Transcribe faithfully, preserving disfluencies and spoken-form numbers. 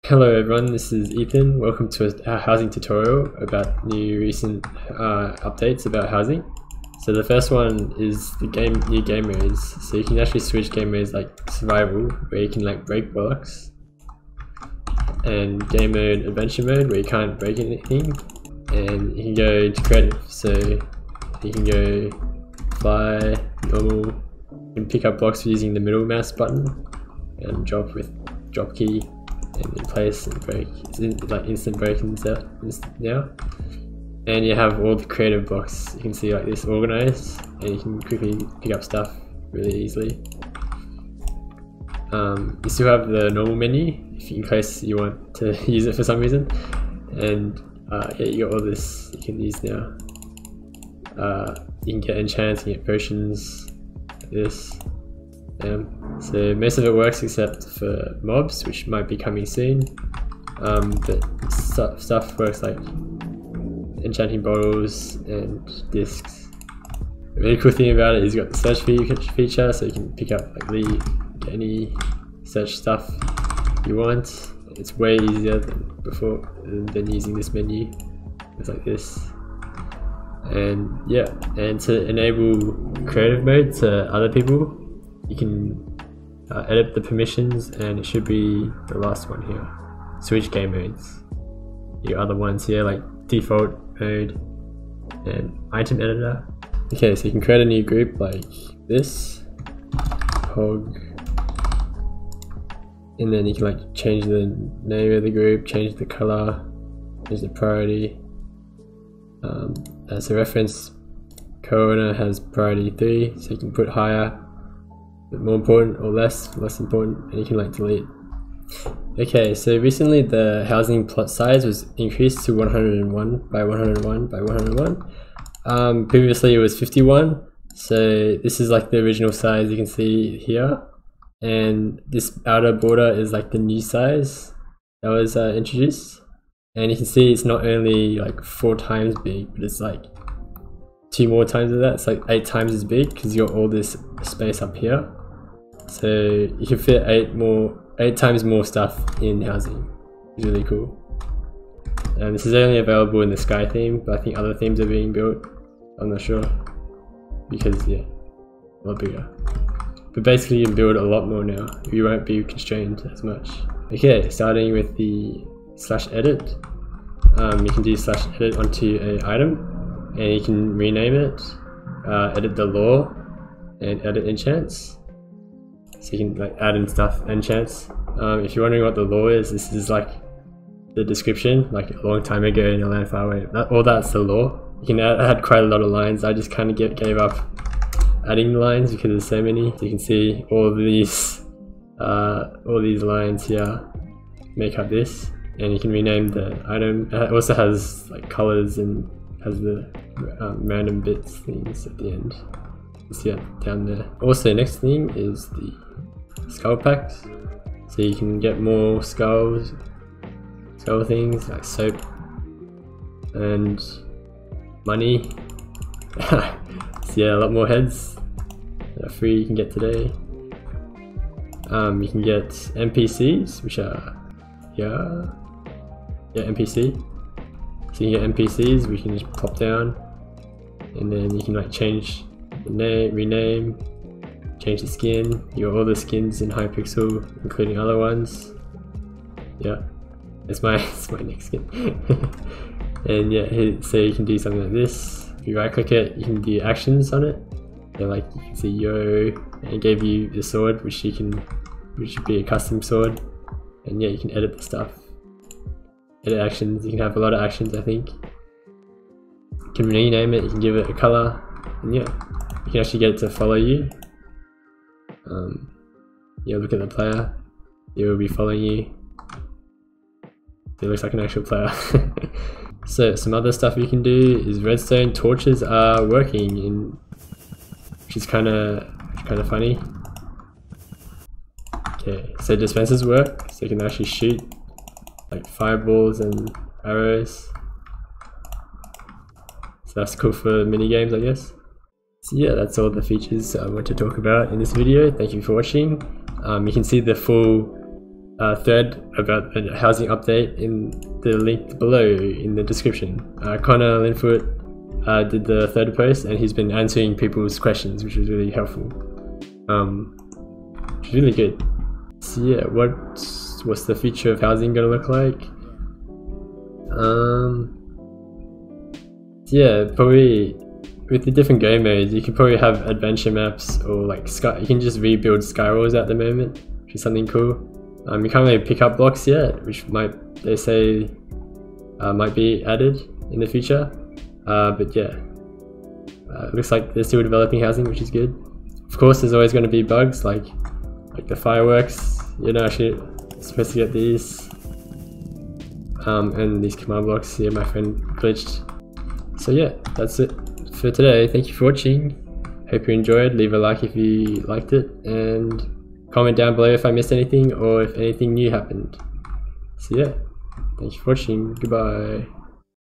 Hello everyone, this is Ethan. Welcome to a housing tutorial about new recent uh, updates about housing. So the first one is the game new game modes. So you can actually switch game modes like survival, where you can like break blocks, and game mode adventure mode, where you can't break anything, and you can go into creative. So you can go fly, normal, you can pick up blocks using the middle mouse button and drop with drop key and in place and break. It's in, like instant break and stuff now. And you have all the creative blocks. You can see like this organized, and you can quickly pick up stuff really easily. Um, you still have the normal menu if in case you want to use it for some reason. And uh, yeah, you got all this you can use now. Uh, you can get enchants, you can get potions, like this. Um, so most of it works except for mobs, which might be coming soon. Um, but stuff, stuff works like enchanting bottles and discs. The really cool thing about it is you've got the search feature, so you can pick up like leavv, get any search stuff you want. It's way easier than before than using this menu. It's like this. And yeah, and to enable creative mode to other people, you can uh, edit the permissions, and it should be the last one here. Switch game modes. Your other ones here like default mode and item editor. Okay, so you can create a new group like this, hog, and then you can like change the name of the group, change the color, change the priority. Um, as a reference, co-owner has priority three, so you can put higher, but more important, or less, less important, and you can like delete. Okay, so recently the housing plot size was increased to one hundred and one by one hundred and one by one hundred and one. Um, previously it was fifty-one, so this is like the original size you can see here, and this outer border is like the new size that was uh, introduced. And you can see it's not only like four times big, but it's like two more times of that. It's like eight times as big because you got all this space up here. So you can fit eight more, eight times more stuff in housing. It's really cool. And this is only available in the sky theme, but I think other themes are being built. I'm not sure because yeah, a lot bigger. But basically you can build a lot more now. You won't be constrained as much. Okay, starting with the slash edit. Um, you can do slash edit onto an item, and you can rename it, uh, edit the lore, and edit enchants. So you can like add in stuff, enchants. Um, if you're wondering what the lore is, this is like the description, like a long time ago in a land far away. That, all that's the lore. You can add, add quite a lot of lines. I just kind of get gave up adding lines because there's so many. So you can see all these, uh, all these lines here make up this. And you can rename the item. It also has like colors and has the um, random bits things at the end. You see that down there. Also, next thing is the skull packs. So you can get more skulls, skull things like soap and money. So yeah, a lot more heads that are free you can get today. Um, you can get N P Cs, which are yeah. Yeah, N P C. So you can get N P Cs, we can just pop down, and then you can like change the name, rename, change the skin. You got all the skins in Hypixel, including other ones. Yeah, it's my it's my next skin. And yeah, here, so you can do something like this. If you right click it, you can do actions on it. So like you can see yo, and it gave you the sword, which you can, which should be a custom sword. And yeah, you can edit the stuff. Edit actions, you can have a lot of actions I think. You can rename it, you can give it a color, and yeah, you can actually get it to follow you. Um, yeah, look at the player, it will be following you. It looks like an actual player. So some other stuff you can do is redstone torches are working, in, which is kind of kind of funny. Okay, so dispensers work, so you can actually shoot like fireballs and arrows. So that's cool for mini games, I guess. So yeah, that's all the features I want to talk about in this video. Thank you for watching. Um, you can see the full uh, thread about a housing update in the link below in the description. Uh, ConnorLinfoot uh, did the third post, and he's been answering people's questions, which is really helpful. Um, which is really good. So yeah, what's what's the future of housing gonna look like? Um, yeah, probably with the different game modes, you can probably have adventure maps, or like sky. You can just rebuild skyrolls at the moment, which is something cool. Um, you can't really pick up blocks yet, which might they say uh, might be added in the future. Uh, but yeah, uh, it looks like they're still developing housing, which is good. Of course, there's always going to be bugs like like the fireworks. You're not actually supposed to get these, um, and these command blocks. Here, my friend glitched. So yeah, that's it for today. Thank you for watching. Hope you enjoyed. Leave a like if you liked it, and comment down below if I missed anything or if anything new happened. So yeah, thank you for watching. Goodbye.